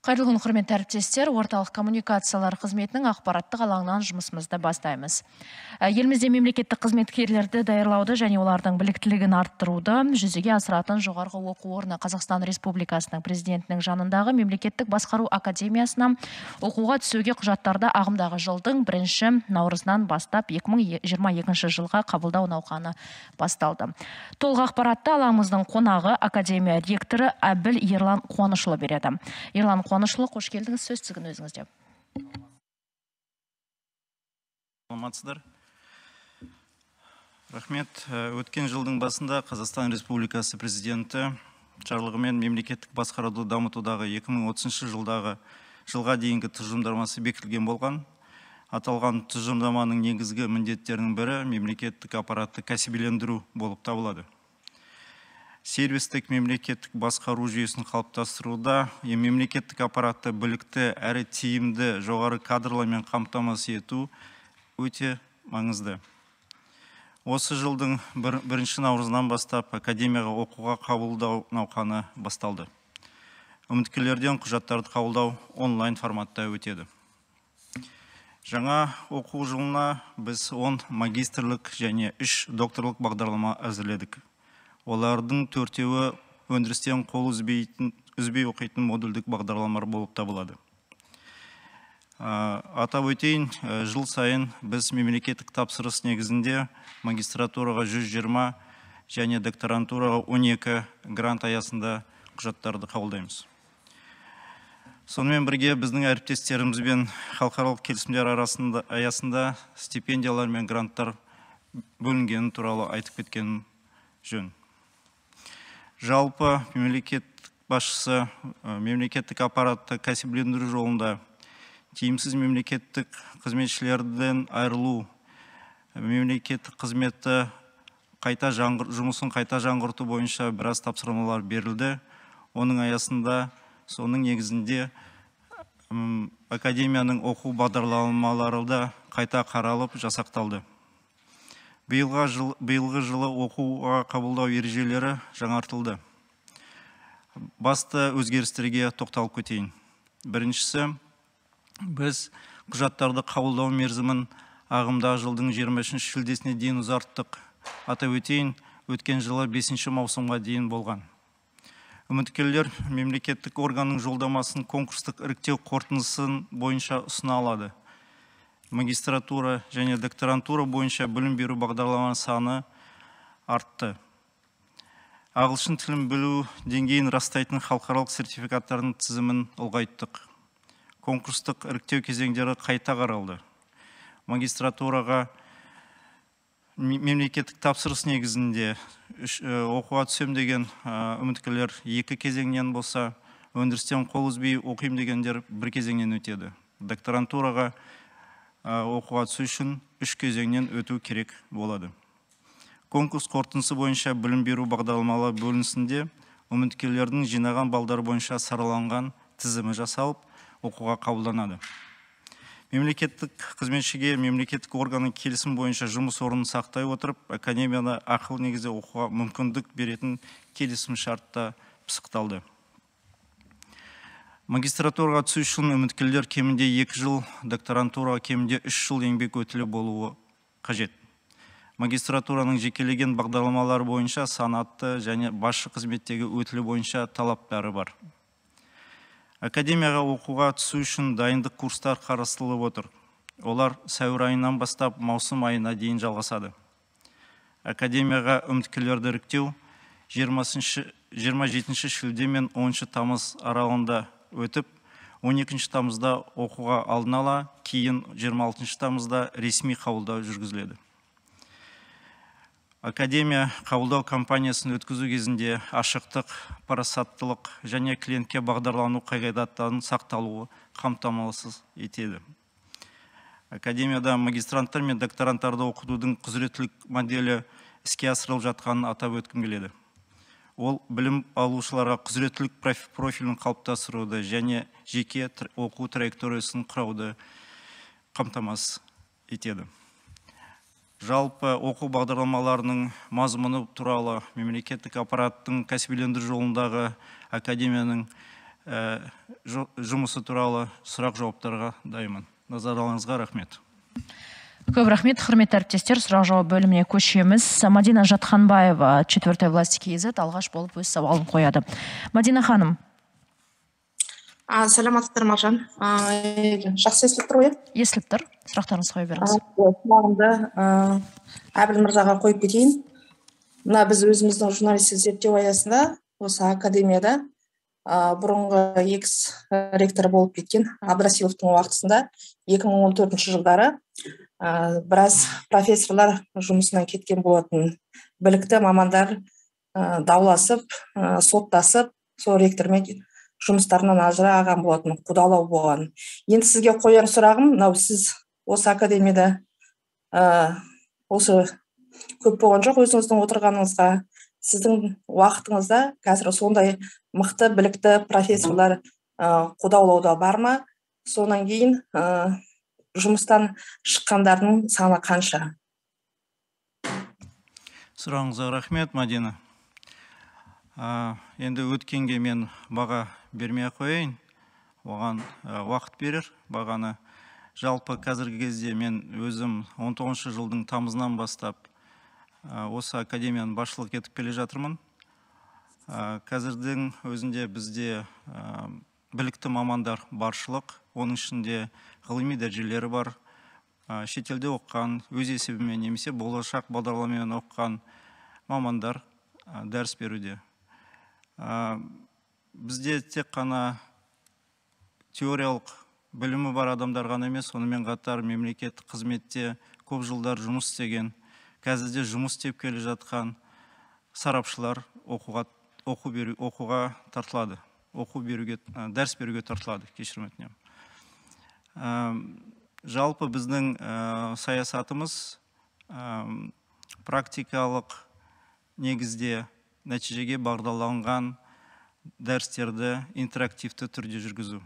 Қайырлы күн, құрметті әріптестер, орталық коммуникациялар қызметінің ақпараттық алаңынан жұмысымызды бастаймыз. Елімізде мемлекеттік қызметкерлерді даярлауды және олардың біліктілігін арттыруды жүзеге асыратын жоғарғы оқу орны Қазақстан Республикасының президентінің жанындағы мемлекеттік басқару академиясына оқуға түсуге құжаттарды ағымдағы жылдың 1 наурызынан бастап 2022 жылға қабылдау науқаны басталды. Толық ақпаратты алаңымыздың қонағы академия ректоры Әбіл Ерлан Қуанышұлы береді. Ерлан Қуанышұлы, қош келдіңіз, сөз тізгін өзіңізде. Саламатсыздар. Рахмет. Өткен жылдың басында Қазақстан Республикасы президенті жарлығымен мемлекеттік басқаруды дамытудағы 2030 жылға дейінгі тұжырымдамасы бекітілген болған. Аталған тұжырымдаманың негізгі міндеттерінің бірі мемлекеттік аппаратты кәсібилендіру болып табылады. Сервистік мемлекеттік басқару жүйесін қалыптастыруда мемлекеттік аппаратты білікті әрі тиімді жоғары кадрлармен қамтамасыз ету өте маңызды. Осы жылдың 1 наурызынан бастап академияға оқуға қабылдау науқаны басталды. Үміткерлерден құжаттарды қабылдау онлайн форматта өтеді. Жаңа оқу жылына біз 10 магистрлік және 3 докторлық бағдарлама әзірледік. Олардың 4-еуі өндірістен қол үзбей оқитын модульдік бағдарламалар болып табылады. Атап өтейін, жыл сайын біз мемлекеттік тапсырыс негізінде магистратураға 120 және докторантураға 12 грант аясында құжаттарды қабылдаймыз. Сонымен бірге біздің әріптестерімізбен халықаралық келісімдер аясында стипендиялар мен гранттар бөлінгені туралы айтып кеткенім жөн. Жалпы мемлекеттік басшысы мемлекеттік аппаратты кәсіблендіру жолында тиімсіз мемлекеттік қызметшілерден айырылу, мемлекеттік қызметті жұмысын қайта жаңғырту бойынша біраз тапсырмалар берілді. Оның аясында, соның негізінде академияның оқу бағдарламалары да қайта қаралып жасақталды. Биылғы жылы оқуға қабылдау ережелері жаңартылды. Басты өзгерістерге тоқталып кетейін. Біріншісі, біз құжаттарды қабылдау мерзімін ағымдағы жылдың 23 шілдесіне дейін ұзарттық. Атап өтейін, өткен жылы 5 маусымға дейін болған. Үміткерлер мемлекеттік органның жолдамасын конкурстық іріктеу қорытындысын бойынша ұсына алады. Магистратура және докторантура бойынша білім беру бағдарламаның саны артты. Ағылшын тілін білу деңгейін растайтын халықаралық сертификаттардың тізімін ұлғайттық. Конкурстық іріктеу кезеңдері қайта қаралды. Магистратураға мемлекеттік тапсырыс негізінде оқуға түсем деген үміткерлер 2 кезеңнен болса, өндірістен қол үзбей оқим дегендер 1 кезеңнен өтеді. Докторантураға оқуға түсу үшін 3 кезеңнен өту керек болады. Конкурс қорытындысы бойынша білім беру бағдарламалары бөлінісінде үміткерлердің жинаған балдары бойынша сараланған тізімі жасалып, оқуға қабылданады. Мемлекеттік қызметшіге мемлекеттік органның келісім бойынша жұмыс орнын сақтай отырып, академияда ақыл негізде оқуға мүмкіндік беретін келісім шартта пысықталды. Магистратураға түсу үшін үміткерлер кемінде 2 жыл, докторантураға кемінде 3 жыл еңбек өтілі болуы қажет. Магистратураның жекелеген бағдарламалары бойынша санатты және басшы қызметтегі өтілі бойынша талаптары бар. Академияға оқуға түсу үшін дайындық курстар қарастырылып отыр. Олар сәуір айынан бастап маусым айына дейін жалғасады. Академияға үміткерлерді іріктеу 27 шілде мен 10 тамыз аралығында өтіп, 12 тамызда оқуға алдын ала, кейін 26 тамызда ресми қабылдау жүргізіледі. Академия қабылдау кампаниясын өткізу кезінде ашықтық, парасаттылық және клиентке бағдарлану қағидаттарын сақталуы қамтамасыз етеді. Академияда магистранттар мен докторанттарды оқытудың құзыреттілік моделі іске асырылып жатқанын атап өткім келеді. Ол білім алушыларға құзыреттілік профилін қалыптастыруды және жеке оқу траекториясын құрауды қамтамасыз етеді. Жалпы оқу бағдарламаларының мазмұны туралы мемлекеттік аппараттың кәсібилендіру жолындағы академияның жұмысы туралы сұрақ жауаптарға дайынмын. Назарларыңызға рахмет. Көп рахмет, құрметті әріптестер. Сұрақ жауап бөліміне көшеміз. Мадина Жатханбаева, 4 власть КИЗ, алғаш болып өз сауалын қояды. Мадина ханым. Саламатсыздар, Маржан. Жақсы естіліп тұр ғой? Естіліп тұр. Сұрақтарыңыз қоя беріңіз. Сұрағымды Әбіл мырзаға қойып кетейін. Мына біз өзіміздің журналистік зерттеу аясында осы академияда бұрынғы экс-ректор болып кеткен Абдрасиловтың уақытысында 2014 жылдары біраз профессорлар жұмысынан кеткен болатын, білікті мамандар дауласып, соттасып, сол ректормен жұмыстарынан ажыраған болатын, қудалау болған. Енді сізге қояр сұрағым, мынау сіз осы академияда осы көп болған жоқ, өзіңіздің отырғаныңызға, сіздің уақытыңызда қазір сондай мықты, білікті профессорлар қудалауда бар ма? Сонан кейін жұмыстан шыққандардың саны қанша? Сұрағыңызға рахмет, Мадина. Енді өткенге мен баға бермей қояйын, оған уақыт берер бағаны. Жалпы қазіргі кезде мен өзім 19 жылдың тамызынан бастап осы академияны басшылық етіп келе жатырмын. Қазірдің өзінде бізде білікті мамандар баршылық, оның ішінде ғылыми дәрежелері бар, шетелде оқыған, өз есебімен немесе болашақ бағдарламамен оқыған мамандар дәріс беруде. Бізде тек қана теориялық білімі бар адамдар ғана емес, сонымен қатар мемлекеттік қызметте көп жылдар жұмыс істеген, қазірде жұмыс істеп келе жатқан сарапшылар оқуға тартылады, дәріс беруге тартылады, кешірім өтінемін. Жалпы біздің саясатымыз практикалық негізде нәтижеге бағдарланған дәрістерді интерактивті түрде жүргізу.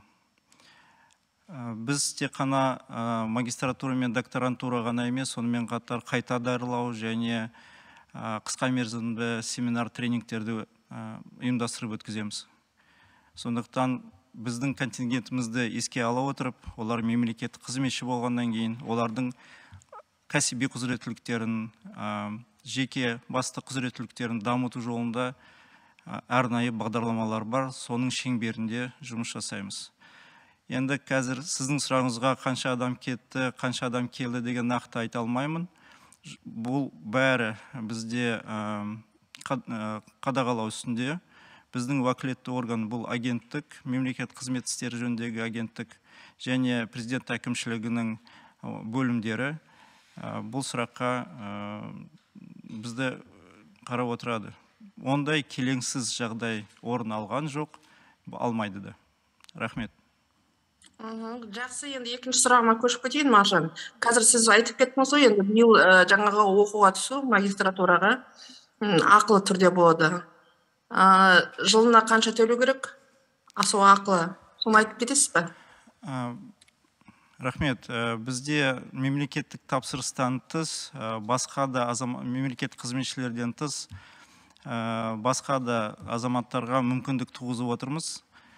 Біз тек қана магистратура мен докторантура ғана емес, сонымен қатар қайта даярлау және қысқа мерзімді семинар тренингтерді ұйымдастырып өткіземіз. Сондықтан біздің контингентімізді еске ала отырып, олар мемлекеттік қызметші болғаннан кейін, олардың кәсіби құзыреттіліктерін, жеке басты құзыреттіліктерін дамыту жолында арнайы бағдарламалар бар, соның шеңберінде жұмыс жасаймыз. Енді қазір сіздің сұрағыңызға қанша адам кетті, қанша адам келді деген нақты айта алмаймын. Бұл бәрі бізде қадағалау үстінде. Біздің уәкілетті орган бұл агенттік, мемлекет қызмет істері жөніндегі агенттік және президент әкімшілігінің бөлімдері бұл сұраққа бізді қарап отырады. Ондай келеңсіз жағдай орын алған жоқ, алмайды да. Рахмет. Жақсы, енді екінші сұрағыма көшіп кетейін, Маржан. Қазір сіз айтып кеттіңіз ғой, енді биыл жаңағы оқуға түсу магистратураға ақылы түрде болады. Жылына қанша төлеу керек? Сол ақылы, соны айтып кетесіз бе? Рахмет. Бізде мемлекеттік тапсырыстан тыс, басқа да мемлекеттік қызметшілерден тыс, басқа да азаматтарға мүмкіндік туғызып отырмыз.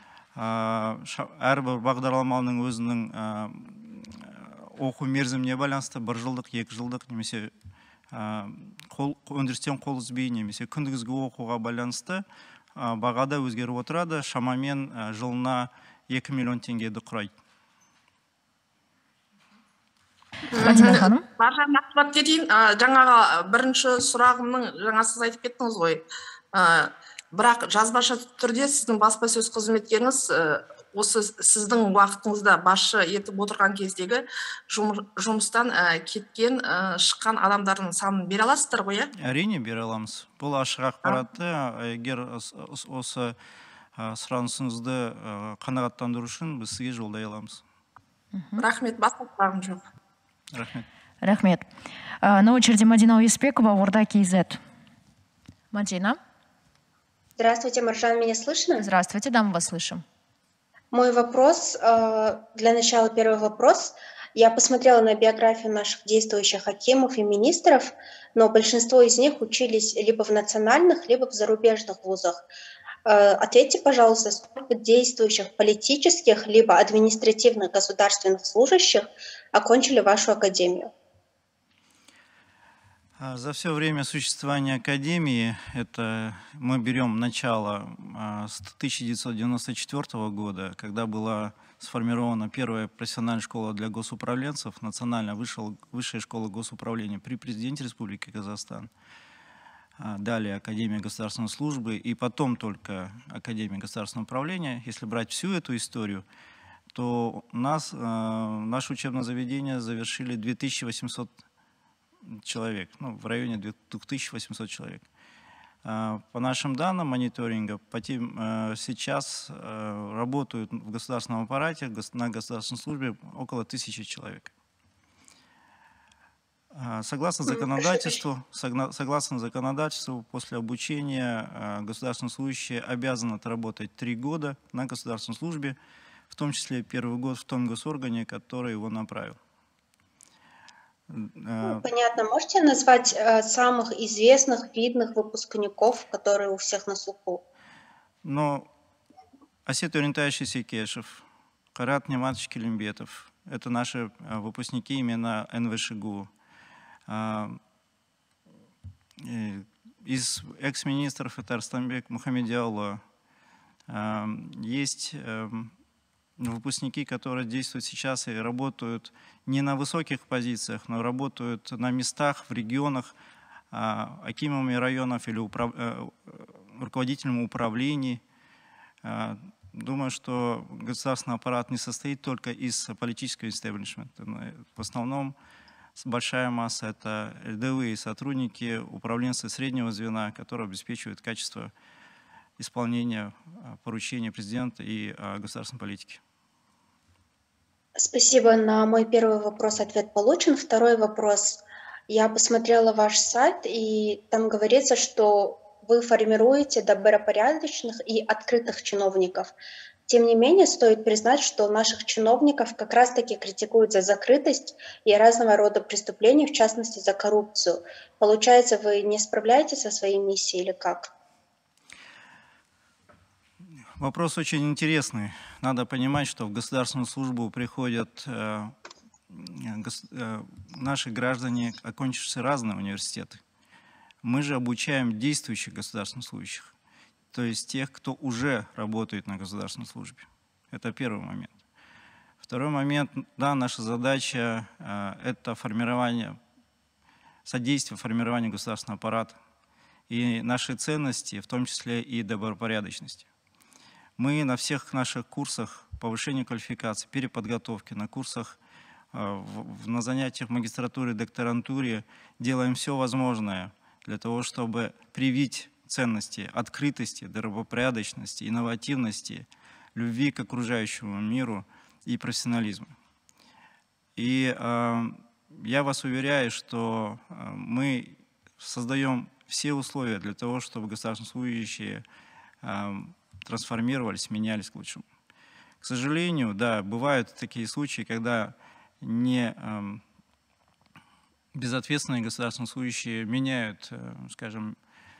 Әрбір бағдарламаның өзінің оқу мерзіміне байланысты 1 жылдық, 2 жылдық, немесе өндірістен қол үзбей, немесе күндізгі оқуға байланысты бағада өзгеріп отырады. Шамамен жылына 2 миллион теңгеді құрайды. Мадина ханым. Маржан, нақтылап кетейін. Жаңаға бірінші сұрағымның, жаңа сіз айтып кеттіңіз ғой. Бірақ жазбаша түрде сіздің баспасөз қызметкеріңіз осы сіздің уақытыңызда басшы етіп отырған кездегі жұмыстан кеткен, шыққан адамдардың санын бере аласыздар ғой, иә? Әрине бере аламыз. Бұл ашық ақпаратты, егер осы сұранысыңызды қанағаттандыру үшін біз сізге жолдай аламыз. Рахмет, басқа сұрағым жоқ. Рахмет. Рахмет. На очереди Мадина Уеспекова, Орда КИЗ. Мадина. Здравствуйте, Маржан, меня слышно? Здравствуйте, да, мы вас слышим. Мой вопрос, для начала первый вопрос. Я посмотрела на биографию наших действующих акимов и министров, но большинство из них учились либо в национальных, либо в зарубежных вузах. Ответьте, пожалуйста, сколько действующих политических либо административных государственных служащих окончили вашу академию? За все время существования Академии, это мы берем начало с 1994 года, когда была сформирована первая профессиональная школа для госуправленцев, Национальная высшая школа госуправления при президенте Республики Казахстан. Далее Академия государственной службы и потом только Академия государственного управления. Если брать всю эту историю, то наше учебное заведение завершили 2800 человек, ну, в районе 2800 человек. По нашим данным мониторинга, сейчас работают в государственном аппарате, на государственной службе около 1000 человек. Согласно законодательству, после обучения государственные служащие обязаны отработать 3 года на государственной службе, в том числе первый год в том госоргане, который его направил. Понятно. Можете назвать самых известных, видных выпускников, которые у всех на слуху? Ну, Асет Орентаевич Исекешев, Карат Нематович Келимбетов. Это наши выпускники именно НВШГУ. Из экс-министров это Арстанбек Мухамедиалло. Есть выпускники, которые действуют сейчас и работают не на высоких позициях, но работают на местах, в регионах, акимами районов или руководителями управлений. Думаю, что государственный аппарат не состоит только из политического истеблишмента. В основном большая масса – это рядовые сотрудники, управленцы среднего звена, которые обеспечивают качество исполнения поручений президента и государственной политики. Спасибо. На мой первый вопрос ответ получен. Второй вопрос. Я посмотрела ваш сайт, и там говорится, что вы формируете добропорядочных и открытых чиновников. Тем не менее, стоит признать, что наших чиновников как раз-таки критикуют за закрытость и разного рода преступления, в частности, за коррупцию. Получается, вы не справляетесь со своей миссией или как? Вопрос очень интересный. Надо понимать, что в государственную службу приходят наши граждане, окончившие разные университеты. Мы же обучаем действующих государственных служащих, то есть тех, кто уже работает на государственной службе. Это первый момент. Второй момент, да, наша задача это содействие формированию государственного аппарата и наши ценности, в том числе и добропорядочности. Мы на всех наших курсах повышения квалификации, переподготовки, на курсах, на занятиях в магистратуре, докторантуре делаем все возможное для того, чтобы привить ценности открытости, добропорядочности, инновативности, любви к окружающему миру и профессионализма. И я вас уверяю, что мы создаем все условия для того, чтобы государственные служащие трансформировались, менялись к лучшему. К сожалению, да, бывают такие случаи, когда безответственные государственные служащие меняют, скажем,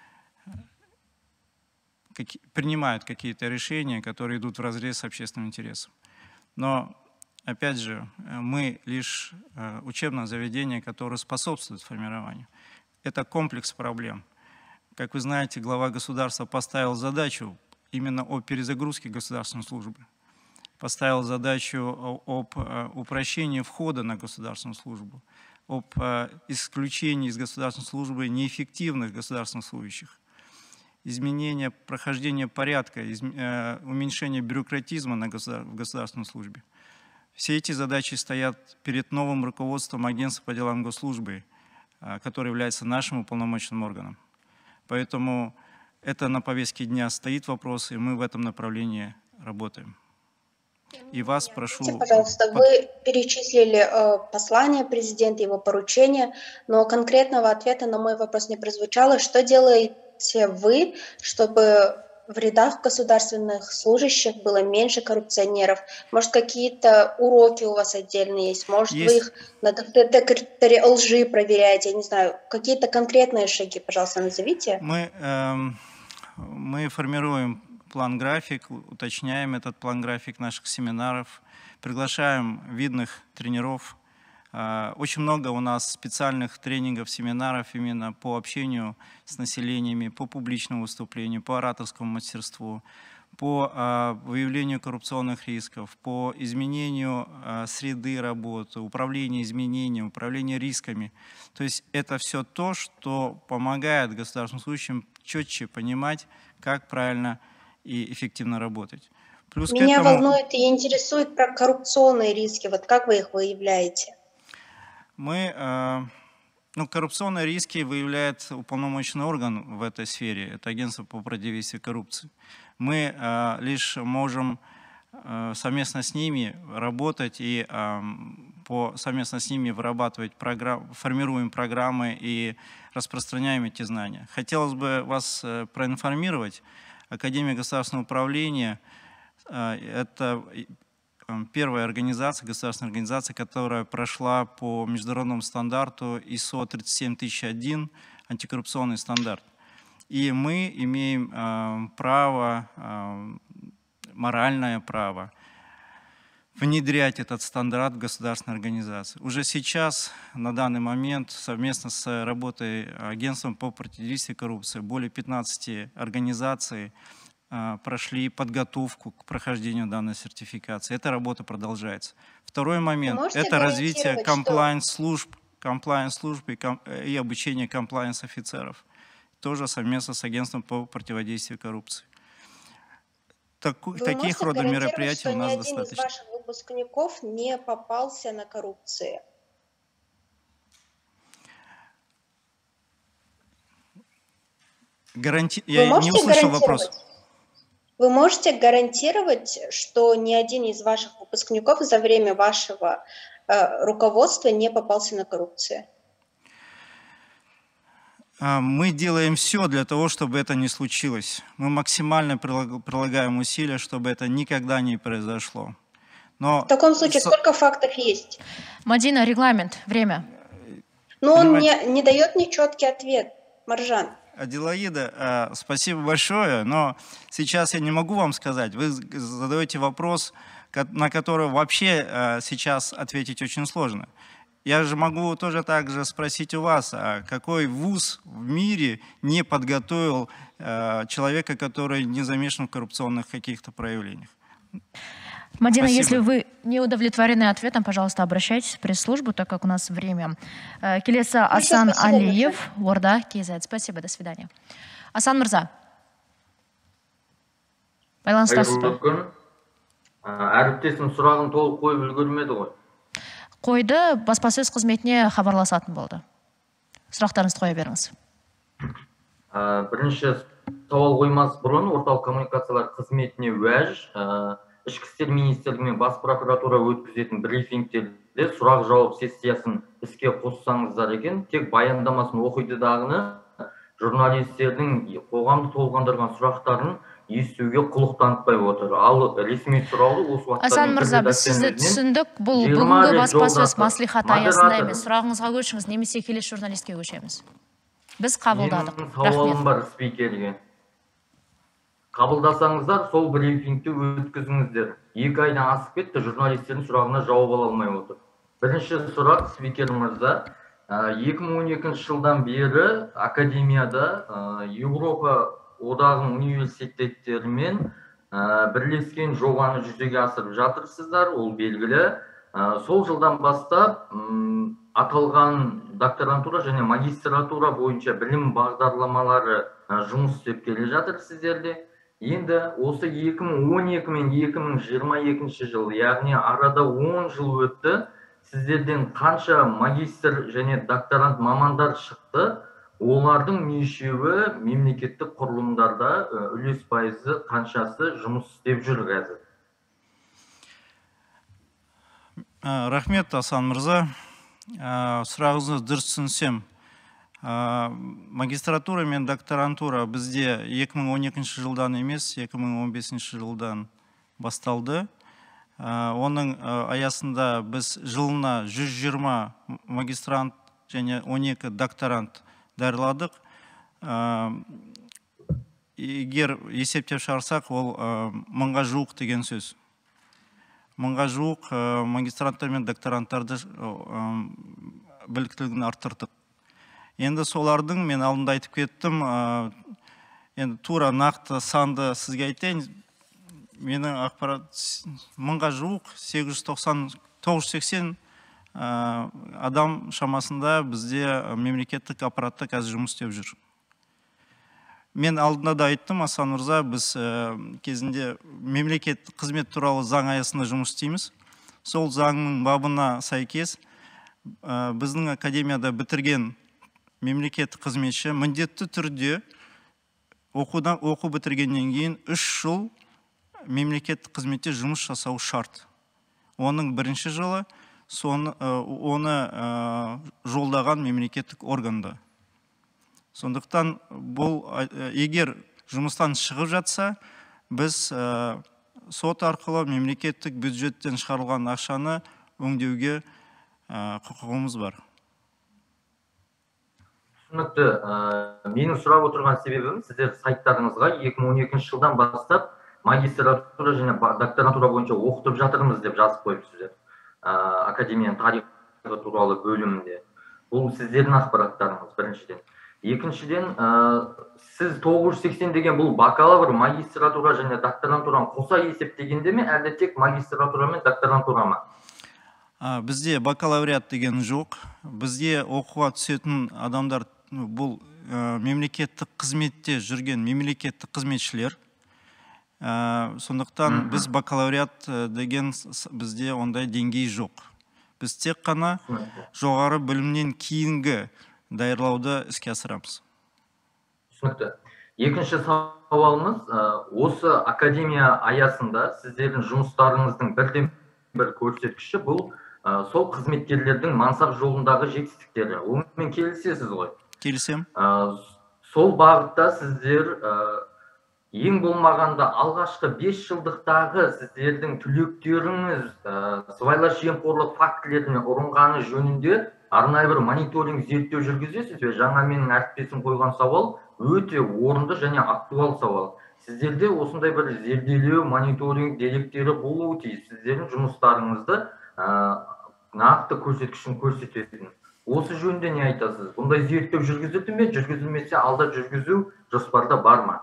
принимают какие-то решения, которые идут вразрез с общественным интересом. Но, опять же, мы лишь учебное заведение, которое способствует формированию. Это комплекс проблем. Как вы знаете, глава государства поставил задачу именно о перезагрузке государственной службы, поставил задачу об упрощении входа на государственную службу, об исключении из государственной службы неэффективных государственных служащих, изменение прохождения порядка, уменьшение бюрократизма в государственной службе. Все эти задачи стоят перед новым руководством Агентства по делам госслужбы, которое является нашим уполномоченным органом. Поэтому это на повестке дня стоит вопрос, и мы в этом направлении работаем. И вас прошу... Пожалуйста, вы перечислили послание президента, его поручения, но конкретного ответа на мой вопрос не прозвучало. Что делаете вы, чтобы в рядах государственных служащих было меньше коррупционеров? Может, какие-то уроки у вас отдельные есть? Может, вы их на детекторе лжи проверяете? Я не знаю. Какие-то конкретные шаги, пожалуйста, назовите. Мы формируем план-график, уточняем этот план-график наших семинаров, приглашаем видных тренеров. Очень много у нас специальных тренингов, семинаров именно по общению с населениями, по публичному выступлению, по ораторскому мастерству, по выявлению коррупционных рисков, по изменению среды работы, управлению изменением, управлению рисками. То есть это все то, что помогает государственным служащим четче понимать, как правильно и эффективно работать. Плюс Меня волнует и интересует про коррупционные риски. Вот как вы их выявляете? Коррупционные риски выявляет уполномоченный орган в этой сфере. Это агентство по противодействию коррупции. Мы лишь можем совместно с ними работать и совместно с ними вырабатывать формируем программы и распространяем эти знания. Хотелось бы вас проинформировать. Академия государственного управления – это первая организация, государственная организация, которая прошла по международному стандарту ISO 37001, антикоррупционный стандарт. И мы имеем право, моральное право внедрять этот стандарт в государственной организации. Уже сейчас, на данный момент, совместно с работой агентством по противодействию коррупции, более 15 организаций прошли подготовку к прохождению данной сертификации. Эта работа продолжается. Второй момент – это развитие комплаенс-служб и обучение комплаенс-офицеров. Тоже совместно с агентством по противодействию коррупции. Таких рода мероприятий у нас достаточно. Ни один из ваших выпускников не попался на коррупции? Я не услышал вопрос. Вы можете гарантировать, что ни один из ваших выпускников за время вашего руководства не попался на коррупцию? Мы делаем все для того, чтобы это не случилось. Мы максимально прилагаем усилия, чтобы это никогда не произошло. Но в таком случае сколько фактов есть? Мадина, регламент, время. Но он не дает мне четкий ответ, Маржан. Аделаида, спасибо большое, но сейчас я не могу вам сказать. Вы задаете вопрос, на который вообще сейчас ответить очень сложно. Я же могу тоже также спросить у вас, а какой вуз в мире не подготовил человека, который не замешан в коррупционных каких-то проявлениях? Мадина, Спасибо. если вы не удовлетворены ответом, пожалуйста, обращайтесь в пресс-службу, так как у нас время. Келеса Асан Алиев, Орда, КЗ. Спасибо, до свидания. Асан Мырза. Байланыстасыз ба? Әріптесім сұрағын толық қойып үлгермеді ғой. Қойды, баспасөз қызметіне хабарласатын болды. Сұрақтарыңызды қоя беріңіз. Бірінші сауал қоймас бұрын орталық коммуникациялар қызметіне уәж, Ішкі істер министрлігімен бас прокуратура өткізетін брифингтерде сұрақ-жауап сессиясын іске қоссаңыздар екен, тек баяндамасын оқиды дағыны журналистердің қоғамды толғандырған сұрақтарын естуге құлық танытпай отыр. Ал ресми сұрауды осы уақытта Асан Мырза, біз сізді түсіндік. Бұл бүгінгі баспасөз маслихат аясында емес. Сұрағыңызға көшіңіз, немесе келесі журналистке көшеміз. Біз қабылдадық. Сауалым бар спикерге. Қабылдасаңыздар, сол брифингті өткізіңіздер. 2 айдан асып кетті, журналистердің сұрағына жауап ала алмай отыр. Бірінші сұрақ, спикер мырза, 2012 жылдан бері академияда Еуропа одағының университеттерімен бірлескен жобаны жүзеге асырып жатырсыздар, ол белгілі. Сол жылдан бастап аталған докторантура және магистратура бойынша білім бағдарламалары жұмыс істеп келе жатыр сіздерде. Енді осы 2012 мен 2022 жыл, яғни арада 10 жыл өтті, сіздерден қанша магистр және докторант мамандар шықты, олардың нешеуі мемлекеттік құрылымдарда үлес пайызы қаншасы жұмыс істеп жүр қазір? Рахмет, Асан Мырза. Сұрағыңызды дұрыс түсінсем, магистратура мен докторантура бізде 2012 жылдан емес, 2015 жылдан басталды. Оның аясында біз жылына 120 магистрант және 12 докторант дайырладық. егер есептеп шығарсақ, ол 1000-ға жуық деген сөз. 1000-ға жуық магистранттар мен докторанттарды біліктілігін арттырдық. Енді солардың, мен алдында айтып кеттім, енді тура нақты санды сізге айтайын, менің ақпарат 1000-ға жуық, 980 адам шамасында бізде мемлекеттік аппаратта қазір жұмыс істеп жүр. Мен алдында да айттым, Асан Мырза, біз кезінде мемлекеттік қызмет туралы заң аясында жұмыс істейміз. Сол заңның бабына сәйкес біздің академияда бітірген мемлекеттік қызметші міндетті түрде оқу бітіргеннен кейін 3 жыл мемлекеттік қызметте жұмыс жасау шарт. Оның бірінші жылы оны жолдаған мемлекеттік органда. Сондықтан бұл егер жұмыстан шығып жатса, біз сот арқылы мемлекеттік бюджеттен шығарылған ақшаны өңдеуге құқығымыз бар. Түсінікті. Менің сұрап отырған себебім, сіздер сайттарыңызға 2012 жылдан бастап магистратура және докторантура бойынша оқытып жатырмыз деп жазып қойыпсыздар. Академияның тарихы туралы бөлімінде. Бұл сіздердің ақпараттарыңыз біріншіден. Екіншіден, сіз 980 деген бұл бакалавр, магистратура және докторантураны қоса есептегенде ме, әлде тек магистратура мен докторантура ма? Бізде бакалавриат деген жоқ. Бізде оқуға түсетін адамдар бұл мемлекеттік қызметте жүрген мемлекеттік қызметшілер. Сондықтан біз бакалавриат деген бізде ондай деңгей жоқ. Біз тек қана жоғары білімнен кейінгі даярлауды іске асырамыз. Түсінікті. Екінші сауалымыз, осы академия аясында сіздердің жұмыстарыңыздың бірден бір көрсеткіші бұл сол қызметкерлердің мансап жолындағы жетістіктері. Онымен келісесіз ғой? Келісем. Сол бағытта сіздер ең болмағанда алғашқы 5 жылдықтағы сіздердің түлектеріңіз сыбайлас жемқорлық фактілеріне ұрынғаны жөнінде арнайы бір мониторинг зерттеу жүргізесіз бе? Жаңа менің әріптесім қойған сауал өте орынды және актуал сауал. Сіздерде осындай бір зерделеу, мониторинг деректері болуы тиіс. Сіздердің жұмыстарыңызды нақты көрсеткішін көрсететін. Осы жөнінде не айтасыз? Бұндай зерттеу жүргізілді ме? Жүргізілмесе алда жүргізу жоспарда бар ма?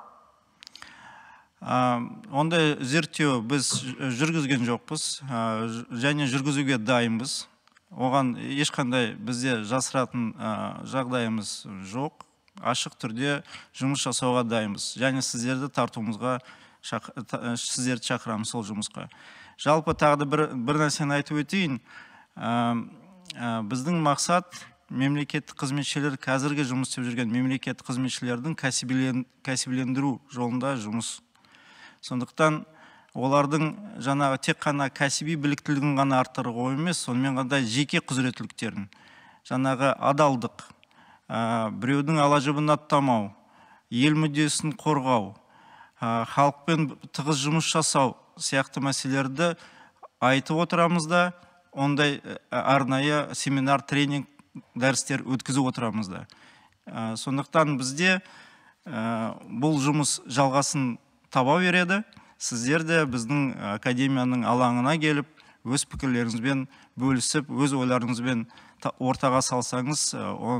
Ондай зерттеу біз жүргізген жоқпыз, және жүргізуге дайынбыз. Оған ешқандай бізде жасыратын жағдайымыз жоқ. Ашық түрде жұмыс жасауға дайынбыз. Және сіздерді тартуымызға, сіздерді шақырамыз сол жұмысқа. Жалпы тағы бір нәрсені айтып өтейін. Біздің мақсат мемлекеттік қызметшілер, қазіргі жұмыс істеп жүрген мемлекеттік қызметшілердің кәсібилендіру жолында жұмыс. Сондықтан олардың жаңағы тек қана кәсіби біліктілігін ғана арттыруға емес, сонымен қатар жеке құзыреттіліктерін, жаңағы адалдық, біреудің ала-жібін аттамау, ел мүддесін қорғау, халықпен тығыз жұмыс жасау сияқты мәселелерді айтып отырамыз да, ондай арнайы семинар, тренинг, дәрістер өткізіп отырамыз да. Сондықтан бізде бұл жұмыс жалғасын таба береді. Сіздер де біздің академияның алаңына келіп, өз пікірлеріңізбен бөлісіп, өз ойларыңызбен ортаға салсаңыз,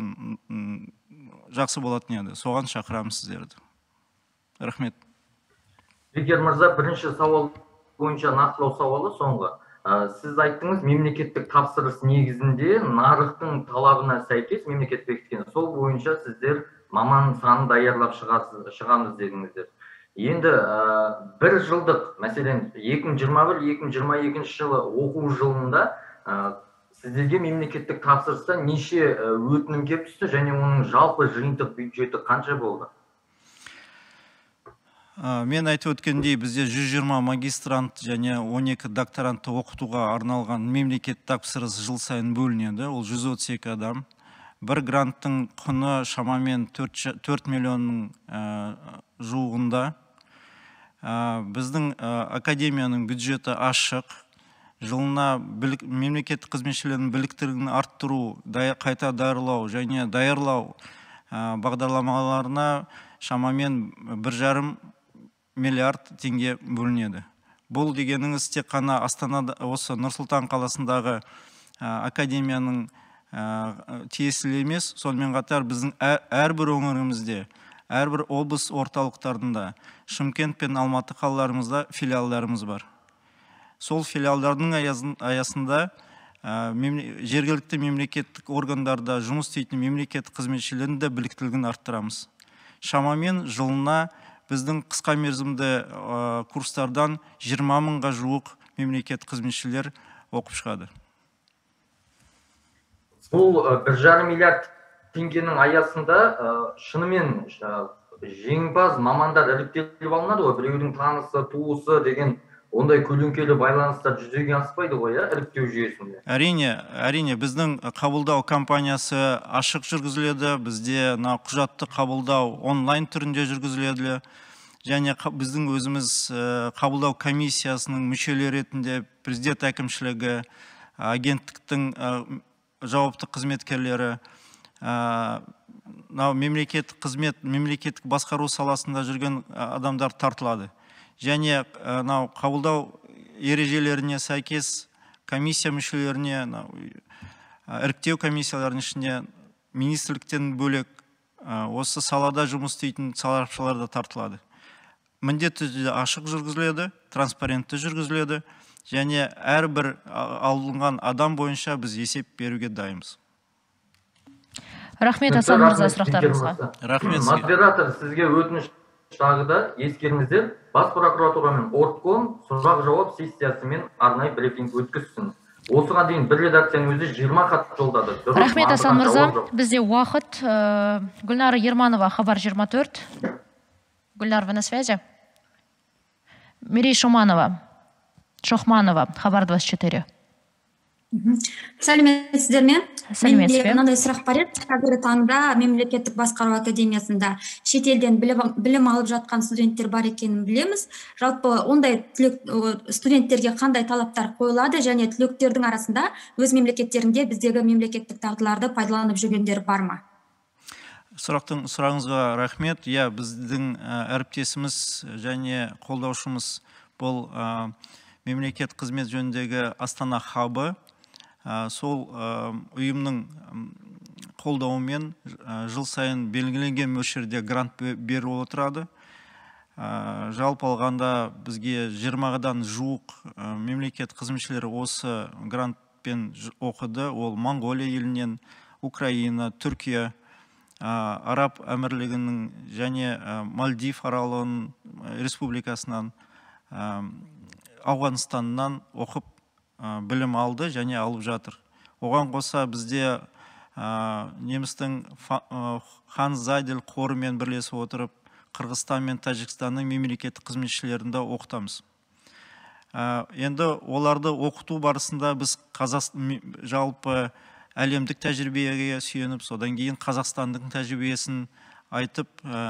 жақсы болатын еді. Соған шақырамыз сіздерді. Рахмет. Бекер мырза, бірінші сауал бойынша нақтылау сауалы соңғы. Сіз айттыңыз, мемлекеттік тапсырыс негізінде нарықтың талабына сәйкес мемлекет бекіткен. Сол бойынша сіздер маман санын даярлап шығамыз дедіңіздер. Енді бір жылдық, мәселен 2021-2022 жылы оқу жылында сіздерге мемлекеттік тапсырыста неше өтінім келіп түсті және оның жалпы жиынтық бюджеті қанша болды? Мен айтып өткендей, бізде 120 магистрант және 12 докторантты оқытуға арналған мемлекет тапсырыс жыл сайын бөлінеді. Ол 132 адам. Бір гранттың құны шамамен 4 миллионның жуығында. Біздің академияның бюджеті ашық. Жылына мемлекеттік қызметшілердің біліктілігін арттыру, қайта даярлау және даярлау бағдарламаларына шамамен 1,5 миллиард теңге бөлінеді. Бұл дегеніңіз тек қана Астанада, осы Нұр-Сұлтан қаласындағы академияның тиесілі емес, сонымен қатар біздің әрбір өңірімізде, әрбір облыс орталықтарында, Шымкент пен Алматы қалаларымызда филиалдарымыз бар. Сол филиалдардың аясында жергілікті мемлекеттік органдарда жұмыс істейтін мемлекеттік қызметшілердің де біліктілігін арттырамыз. Шамамен жылына біздің қысқа мерзімді курстардан 20 мыңға жуық мемлекеттік қызметшілер оқып шығады. Бұл 1,5 миллиард теңгенің аясында шынымен жеңімпаз мамандар іріктеліп алынады ғой, біреудің танысы, туысы деген ондай көлеңкелі байланыстар жүзеге аспайды ғой, іріктеу жүйесінде. Әрине, біздің қабылдау кампаниясы ашық жүргізіледі, бізде құжатты қабылдау онлайн түрінде жүргізіледі, және біздің өзіміз қабылдау комиссиясының мүшелері ретінде президент әкімшілігі, агенттіктің жауапты қызметкерлері, мемлекеттік басқару саласында жүрген адамдар тартылады. Және қабылдау ережелеріне сәйкес комиссия мүшелеріне, іріктеу комиссияларының ішіне министрліктен бөлек осы салада жұмыс істейтін сарапшылар да тартылады. Міндетті түрде ашық жүргізіледі, транспарентті жүргізіледі, және әрбір алынған адам бойынша біз есеп беруге дайынбыз. Рахмет, Асан мырза, сұрақтарыңызға. Рахмет. Модератор, сізге өтініш тағыда ескеріңіздер, бас прокуратура мен ортком сұрақ-жауап сессиясымен арнайы брифинг өткізсін. Осыған дейін бір редакцияның өзі 20 хат жолдады. Рахмет, Асан мырза. Бізде уақыт. Гүлнара Ерманова, Хабар 24. Гүлнар, вы на связи? Мирей Шохманова, Хабар 24. Сәлеметсіздер ме? Сәлеметсіз бе? Мынандай сұрақ бар еді. Қазіргі таңда мемлекеттік басқару академиясында шетелден білім алып жатқан студенттер бар екенін білеміз. Жалпы ондай студенттерге қандай талаптар қойылады, және түлектердің арасында өз мемлекеттерінде біздегі мемлекеттік дағдыларды пайдаланып жүргендер бар ма? Сұрағыңызға рахмет. Біздің әріптесіміз және қолдаушымыз бұл мемлекет қызмет жөніндегі Астана хабы. Сол ұйымның қолдауымен жыл сайын белгіленген мөлшерде грант беріп отырады. Жалпы алғанда бізге 20-дан жуық мемлекет қызметшілері осы грантпен оқыды. Ол Монғолия елінен, Украина, Түркия, Араб әмірлігінің және Мальдив аралының республикасынан, Ауғанстаннан оқып білім алды және алып жатыр. Оған қоса бізде немістің Ханзадель қорымен бірлесіп отырып, Қырғызстан мен Тәжікстанның мемлекеттік қызметшілерінде оқытамыз. Енді оларды оқыту барысында біз жалпы әлемдік тәжірибеге сүйеніп, содан кейін Қазақстандың тәжірибесін айтып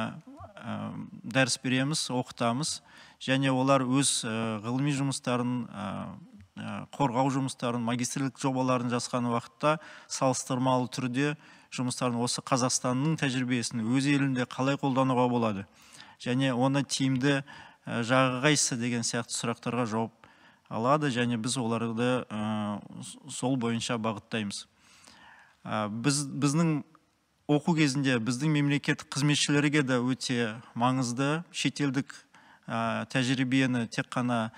дәріс береміз, оқытамыз. Және олар өз ғылыми жұмыстарын, қорғау жұмыстарын, магистрлік жобаларын жасқан уақытта салыстырмалы түрде жұмыстарын осы Қазақстанның тәжірибесін өз елінде қалай қолдануға болады. Және оны тиімді жағы қайсы деген сияқты сұрақтарға жауап алады, және біз оларды сол бойынша бағыттаймыз. Біздің оқу кезінде біздің мемлекеттік қызметшілерге де өте маңызды шетелдік тәжірибені тек қана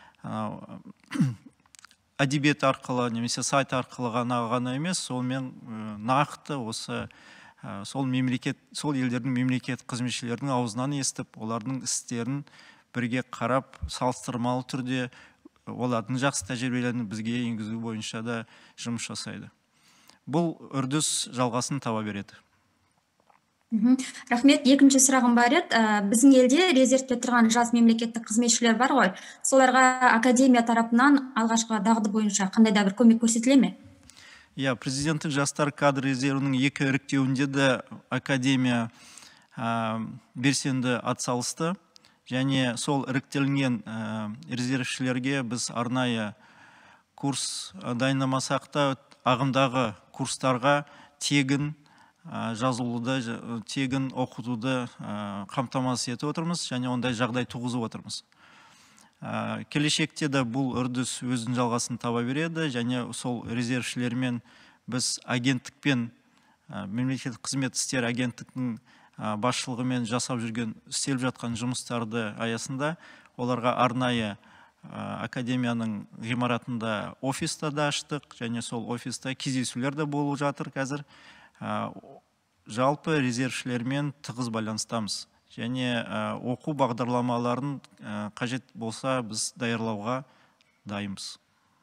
әдебиет арқылы немесе сайт арқылы ғана емес, сонымен нақты сол елдердің мемлекет қызметшілерінің аузынан естіп, олардың істерін бірге қарап, салыстырмалы түрде олардың жақсы тәжірибелерін бізге енгізу бойынша да жұмыс жасайды. Бұл үрдіс жалғасын таба береді. Рахмет. Екінші сұрағым бар еді. Біздің елде резервте тұрған жас мемлекеттік қызметшілер бар ғой. Соларға академия тарапынан алғашқы дағды бойынша қандай да бір көмек көрсетіле ме? Президенттік жастар кадр резервінің 2 іріктеуінде де академия белсенді атсалысты. Және сол іріктелген резервшілерге біз арнайы курс дайындамасақ та ағымдағы курстарға тегін жазылуды, тегін оқытуды қамтамасыз етіп отырмыз, және ондай жағдай туғызып отырмыз. Келешекте де бұл үрдіс өзінің жалғасын таба береді, және сол резервшілермен біз агенттікпен, мемлекеттік қызмет істері агенттіктің басшылығымен жасап жүрген, істеліп жатқан жұмыстарды аясында оларға арнайы академияның ғимаратында офиста да аштық, және сол офиста кездесулер де болып жатыр қазір. Жалпы резервшілермен тығыз байланыстамыз, және оқу бағдарламаларын қажет болса біз даярлауға дайынбыз.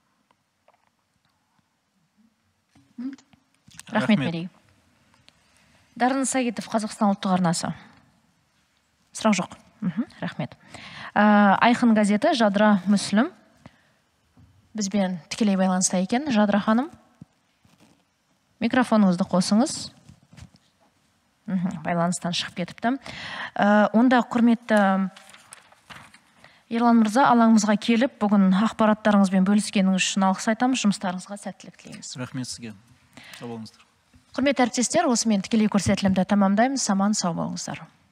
Рахмет, Мерей. Дарын Сагитов, Қазақстан ұлттық арнасы. Сұрақ жоқ. Рахмет. Айқын газеті, Жадыра Мүслім. Бізбен тікелей байланыста екен. Жадыра ханым, микрофоныңызды қосыңыз. Байланыстан шығып кетіпті. Онда құрметті Ерлан мырза, алаңымызға келіп, бүгін ақпараттарыңызбен бөліскеніңіз үшін алғыс айтамыз, жұмыстарыңызға сәттілік тілейміз. Рахмет сізге. Сау болыңыздар. Құрметті әріптестер, осымен тікелей көрсетілімді тамамдаймыз. Аман сау болыңыздар.